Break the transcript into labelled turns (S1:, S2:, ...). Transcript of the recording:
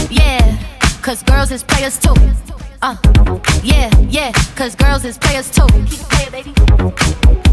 S1: Yeah, cause girls is players too. Yeah, yeah, cause girls is players too. Keep it playing, baby.